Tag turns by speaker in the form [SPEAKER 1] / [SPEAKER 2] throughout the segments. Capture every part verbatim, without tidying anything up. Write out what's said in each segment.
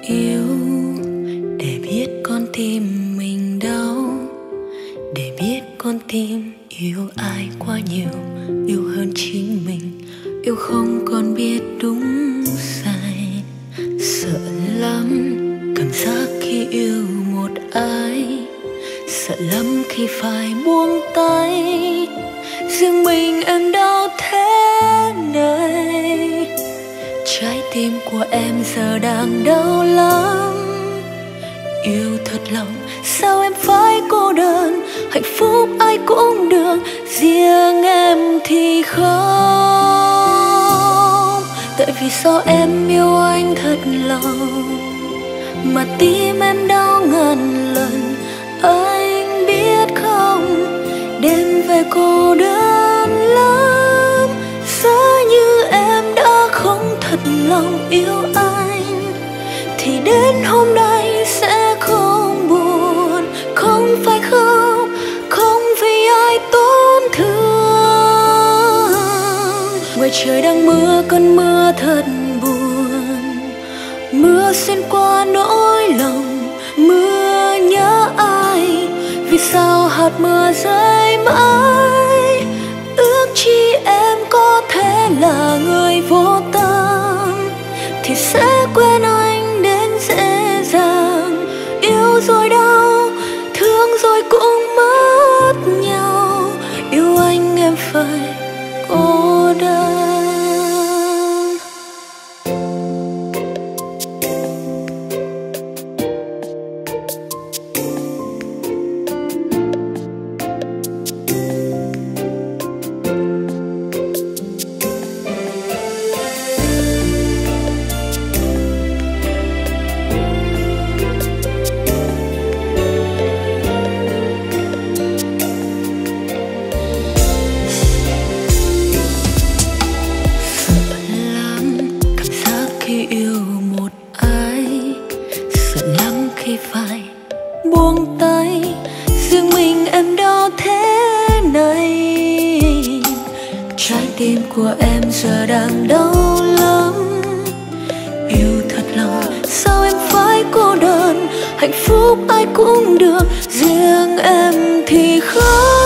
[SPEAKER 1] yêu để biết con tim mình đau, để biết con tim yêu ai quá nhiều, yêu hơn chính mình, yêu không còn biết đúng sai. Sợ lắm cảm giác khi yêu một ai, sợ lắm khi phải buông tay. Riêng mình em đau thế này, trái tim của em giờ đang đau lắm. Yêu thật lòng sao em phải cô đơn, hạnh phúc ai cũng được, riêng em thì không. Tại vì sao em yêu anh thật lòng mà tim em đau ngàn lần. Anh biết không, đêm về cô đơn lắm. Giá như em đã không thật lòng yêu anh, thì đến hôm nay sẽ không buồn, không phải không, không vì ai tổn thương. Ngoài trời đang mưa, cơn mưa thật buồn, mưa xuyên qua nỗi lòng, mưa nhớ ai. Vì sao hạt mưa rơi mãi, ước chi em có thể là người vô tâm, thì sẽ quên anh đến dễ dàng. Yêu rồi đau, thương rồi cũng mất nhau, yêu anh em phải cô đơn. Phải buông tay, riêng mình em đau thế này. Trái tim của em giờ đang đau lắm. Yêu thật lòng sao em phải cô đơn, hạnh phúc ai cũng được, riêng em thì không.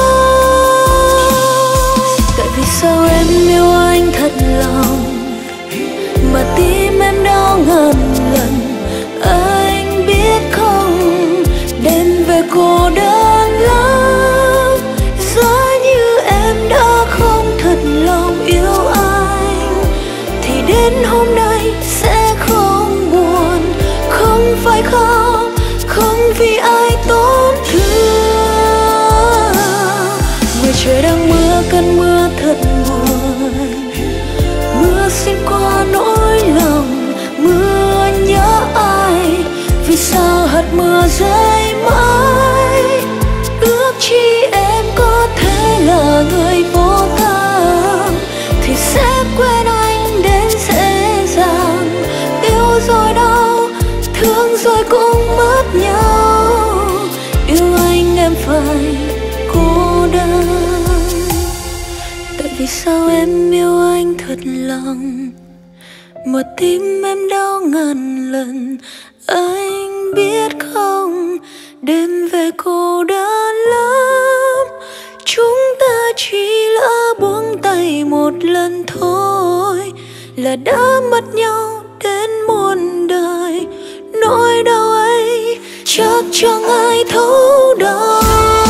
[SPEAKER 1] Tại vì sao em yêu anh thật lòng mà tim em đau ngàn lần. Anh biết không, đêm về cô đơn lắm. Giá như em đã không thật lòng yêu anh, thì đến hôm nay sẽ không buồn, không phải không, không vì ai tổn thương. Ngoài trời đang mưa, cơn mưa thật buồn, mưa xuyên qua nỗi lòng, mưa nhớ ai. Vì sao hạt mưa rơi mãi, ước chi em có thể là người vô tâm, thì sẽ quên anh đến dễ dàng. Yêu rồi đau, thương rồi cũng mất nhau, yêu anh em phải cô đơn. Tại vì sao em yêu anh thật lòng mà tim em đau ngàn lần. Anh biết không, đêm về cô đơn lắm. Chúng ta chỉ lỡ buông tay một lần thôi, là đã mất nhau đến muôn đời. Nỗi đau ấy chắc chẳng ai thấu đâu.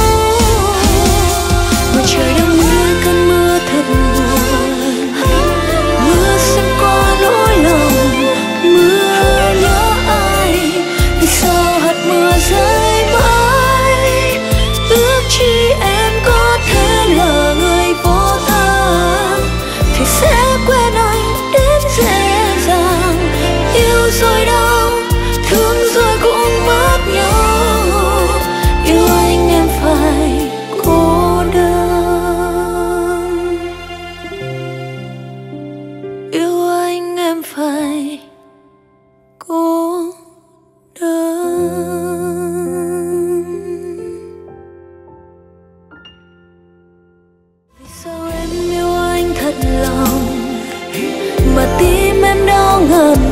[SPEAKER 1] Ngoài trời đang mưa, cơn mưa thật buồn, mưa xuyên qua nỗi lòng, mưa nhớ ai. Vì sao hạt mưa rơi mãi, ước chi em có thể là người vô tâm, thì sẽ quên anh đến dễ dàng. Yêu rồi đau, thương rồi cũng mất nhau, yêu anh em phải cô đơn, yêu anh em phải cô đơn. Vì sao em yêu anh thật lòng mà tim em đau ngàn